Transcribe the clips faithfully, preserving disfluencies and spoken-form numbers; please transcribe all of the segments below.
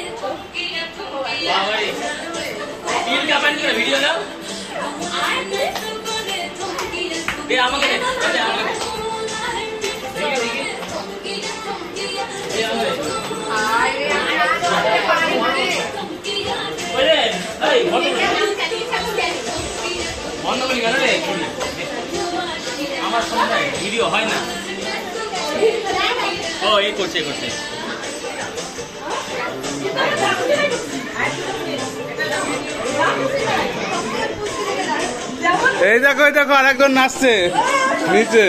Video দাও আমাকে আমার সঙ্গে ভিডিও হয় না। ও এই করছে করছে এই দেখো এই দেখো আরেকজন নাচছে নিচে।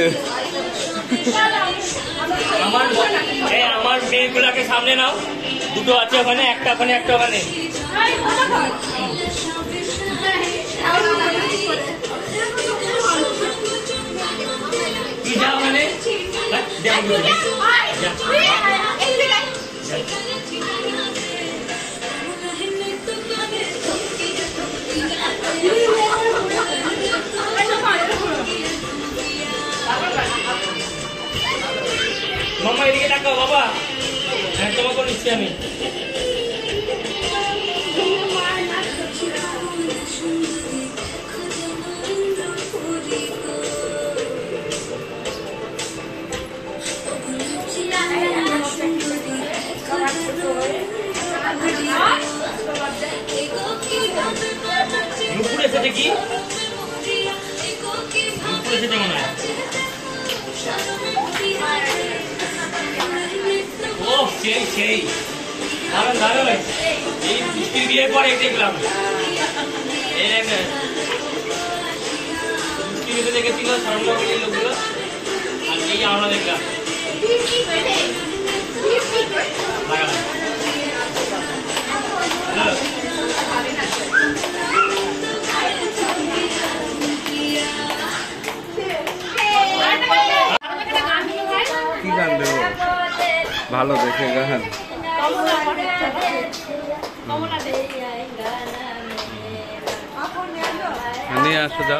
আমার আমার মেয়েগুলাকে সামনে নাও, দুটো আছে ওখানে, একটা ওখানে একটা ওখানে। কি যা ওখানে মামা এদিকে তাকাও বাবা, হ্যাঁ তোমাকে নিচ্ছি আমি। নুপুর এসেছে কি? নুপুর এসেছে মনে হয়। ও সেই সেই দারুণ দারুণ, এই বৃষ্টির বিয়ের পরে দেখলাম। বৃষ্টি দেখেছিল সরঞ্জামের লোকগুলো, আর এই আমরা দেখলাম। কি গান দেবো ভালো দেখে গান? নিয়ে আসো যাও।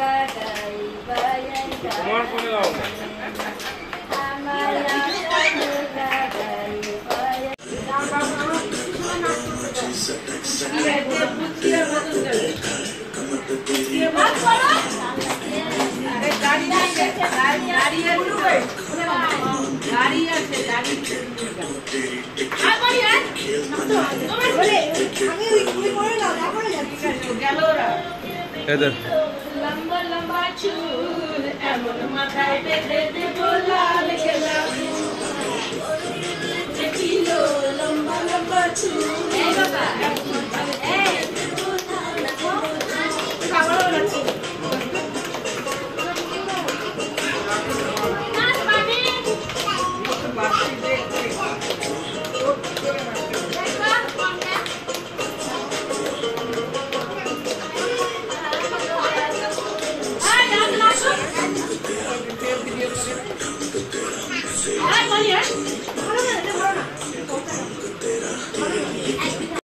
তোমার ফোনে গাও না। লম্বা লম্বা চুল এমন মাথায় বেঁধে দেব লাল গেলা, লম্বা লম্বা চুল Hi,